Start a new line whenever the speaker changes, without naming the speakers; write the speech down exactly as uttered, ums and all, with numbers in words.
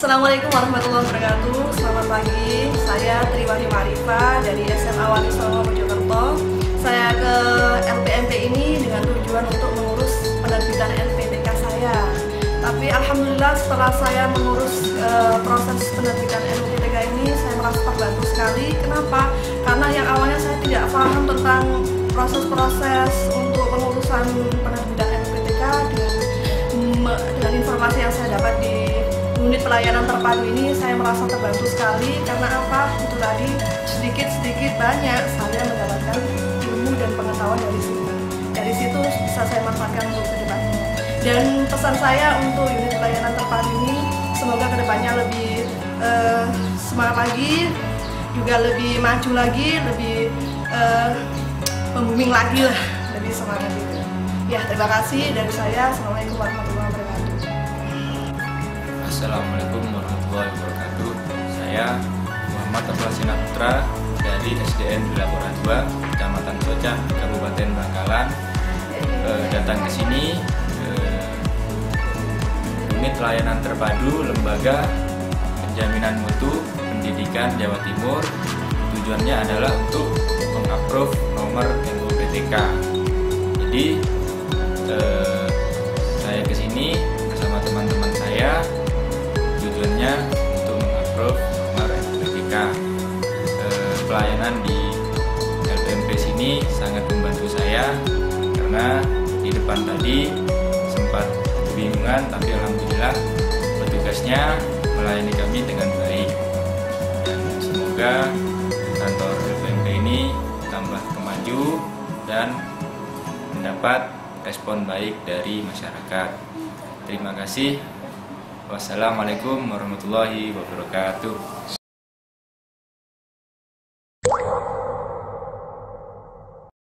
Assalamualaikum warahmatullahi wabarakatuh. Selamat pagi, saya Triwahyu Marifa dari S M A Wanisongo Mojokerto. Saya ke L P M P ini dengan tujuan untuk mengurus penerbitan N P T K saya. Tapi alhamdulillah setelah saya mengurus e, proses penerbitan N P T K ini, saya merasa terbantu sekali. Kenapa? Karena yang awalnya saya tidak paham tentang proses-proses untuk pengurusan penerbitan N P T K dengan, dengan informasi yang saya dapat di unit pelayanan terpadu ini, saya merasa terbantu sekali. Karena apa? Itu tadi sedikit-sedikit banyak saya mendapatkan ilmu dan pengetahuan dari situ. Dari situ bisa saya manfaatkan untuk kedepannya. Dan pesan saya untuk unit pelayanan terpadu ini, semoga kedepannya lebih uh, semangat lagi, juga lebih maju lagi, lebih uh, membooming lagi lah, lebih semangat gitu. Ya, terima kasih dari saya. Assalamualaikum warahmatullahi wabarakatuh.
Assalamualaikum warahmatullahi wabarakatuh. Saya Muhammad Abdullah Sinaputra dari S D N Bilapora dua, Kecamatan Socah, Kabupaten Bangkalan. E, datang ke sini e, unit layanan terpadu Lembaga Penjaminan Mutu Pendidikan Jawa Timur. Tujuannya adalah untuk mengapprove nomor N U P T K. Jadi e, saya ke sini bersama teman-teman saya. Tujuannya untuk mengapprove nomor N P T K. E, pelayanan di L P M P sini sangat membantu saya karena di depan tadi sempat kebingungan, tapi alhamdulillah petugasnya melayani kami dengan baik. Dan semoga kantor L P M P ini tambah kemaju dan mendapat respon baik dari masyarakat. Terima kasih. Wassalamualaikum warahmatullahi wabarakatuh.